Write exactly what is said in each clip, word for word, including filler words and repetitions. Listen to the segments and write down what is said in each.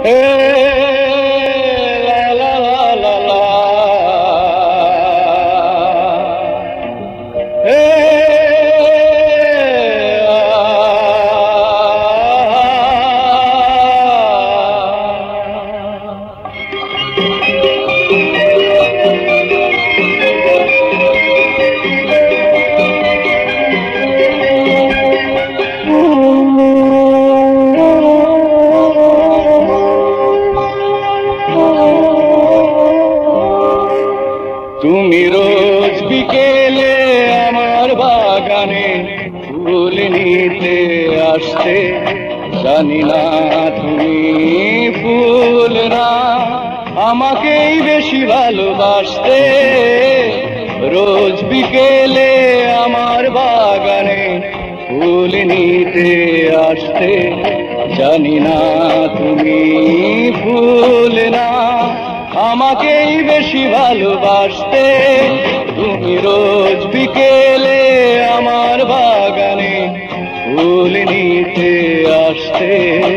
তুমি রোজ বিকেলে আমার বাগানে ফুল নিতে আসতে, জানি না তুমি ফুল না আমাকেই বেশি ভালোবাসতে। রোজ বিকেলে আমার বাগানে ফুল নিতে আসতে, জানি না তুমি ফুল না আমাকেই বেশি ভালোবাসতে। তুমি রোজ বিকেলে আমার বাগানে ফুল নিতে আসতে।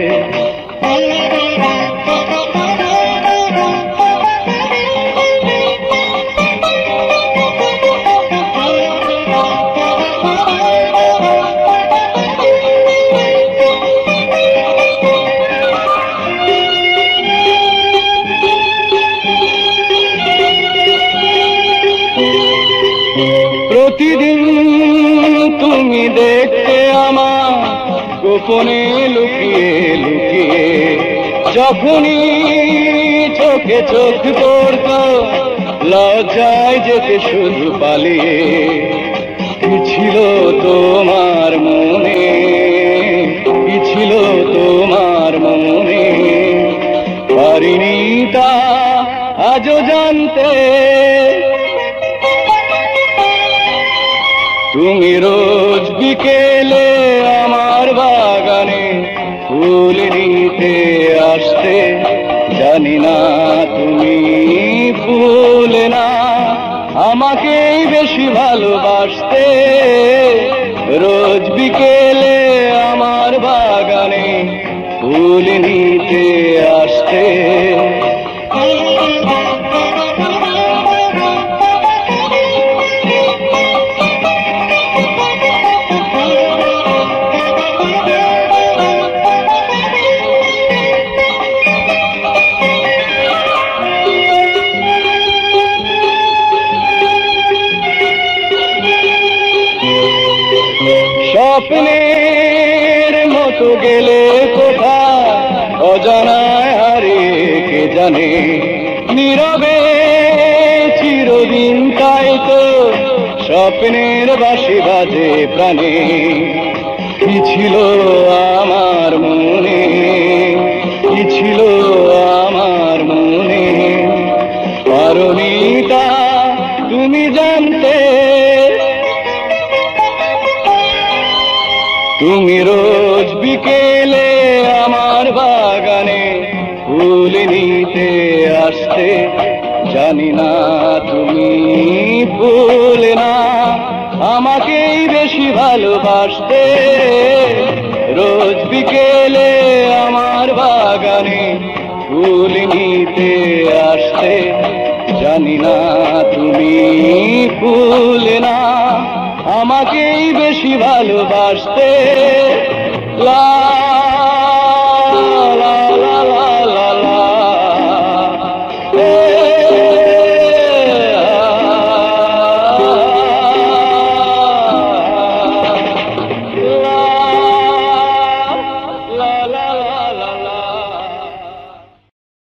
প্রতিদিন তুমি দেখতে আমার গোপনে লুকিয়ে লুকিয়ে, যখনই চোখে চোখ পড়ত লজ্জায় যেতে শুধু পালিয়ে। কি ছিল তোমার মনে, কি ছিল তোমার মনে, পারিনি তা আজও জানতে। তুমি রোজ বিকেলে আমার বাগানে ফুল নিতে আসতে, জানি না তুমি ফুল না আমাকেই বেশি ভালোবাসতে। রোজ বিকেলে আমার বাগানে ফুল নিতে আসতে। স্বপ্নের মতো গেলে কোথায় অজানায় হারিয়ে কে জানে, নীরবে চিরদিন তাই তো স্বপ্নের বাঁশি বাজে প্রাণে। কি ছিল আমার মনে, কি ছিল আমার মনে, পারোনি তা তুমি জানতে। তুমি রোজ বিকেলে আমার বাগানে ফুল নিতে আসতে, জানি না তুমি ফুল না আমাকেই বেশি ভালোবাসতে। রোজ বিকেলে আমার বাগানে ফুল নিতে আসতে, জানি না তুমি ফুল না আমাকেই বেশি ভালোবাসতে।